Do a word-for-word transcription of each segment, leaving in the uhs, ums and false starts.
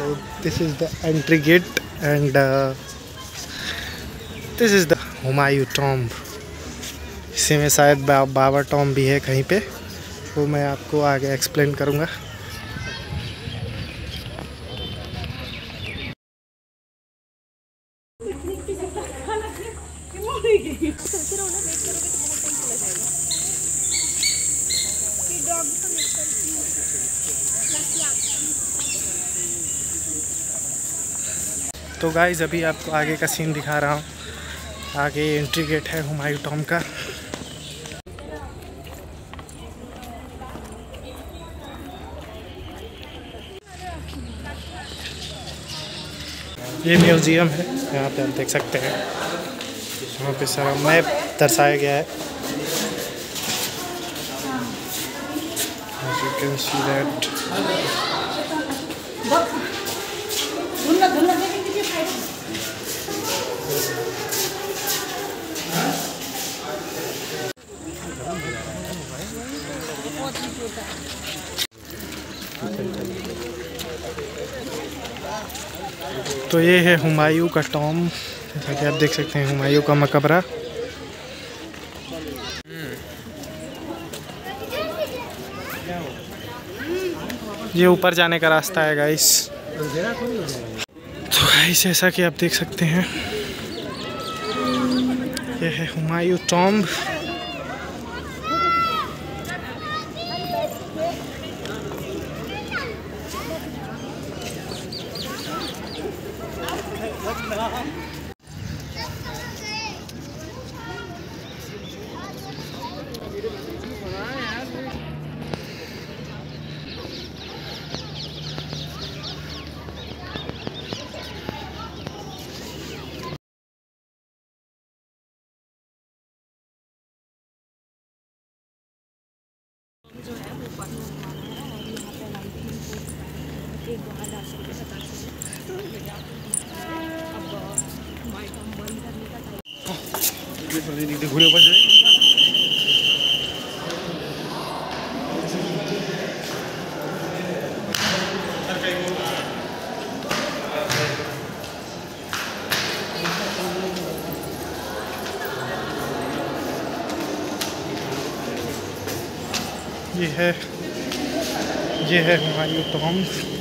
This is the entry gate and this is the Humayun tomb. इसी में शायद बा, बाबा टॉम्ब भी है कहीं पे, वो मैं आपको आगे एक्सप्लेन करूँगा। तो गाइस अभी आपको आगे का सीन दिखा रहा हूँ। आगे एंट्री गेट है हुमायूं टॉम्ब का। ये म्यूज़ियम है, यहाँ पे आप देख सकते हैं। यहाँ पे सारा मैप दर्शाया गया है। As you can see that। तो ये है हुमायूं का टॉम्ब, जैसा कि आप देख सकते हैं, हुमायूं का मकबरा। ये ऊपर जाने का रास्ता है गाइस। तो गाइस जैसा कि आप देख सकते हैं, ये है हुमायूं टॉम्ब। जो है वो पानी एक बार राशन के बता अब हमारे काम बंद करने का टाइम घूरे ऊपर जाए। ये है ये है हुमायूं टॉम्ब,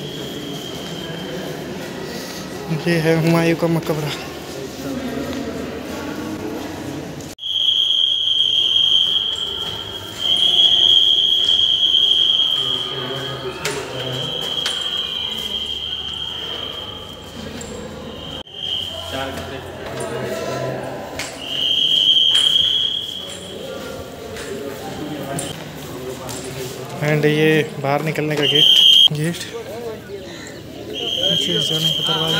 ये है हुमायूं का मकबरा। एंड ये बाहर निकलने का गेट गेट नीचे जाने का दरवाजा।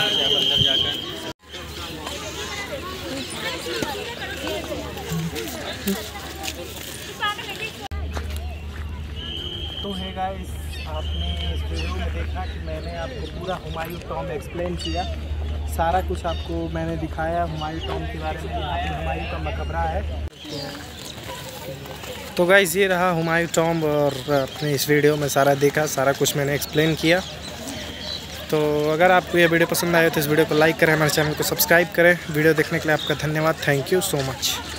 तो है गाइस, आपने इस वीडियो में देखा कि मैंने आपको पूरा हुमायूं टॉम्ब एक्सप्लेन किया। सारा कुछ आपको मैंने दिखाया हुमायूं टॉम्ब के बारे में। यहाँ पे हुमायूं का मकबरा है। तो गाइस ये रहा हुमायूं टॉम्ब, और अपने इस वीडियो में सारा देखा, सारा कुछ मैंने एक्सप्लेन किया। तो अगर आपको ये वीडियो पसंद आए तो इस वीडियो को लाइक करें, हमारे चैनल को सब्सक्राइब करें। वीडियो देखने के लिए आपका धन्यवाद। Thank you so much.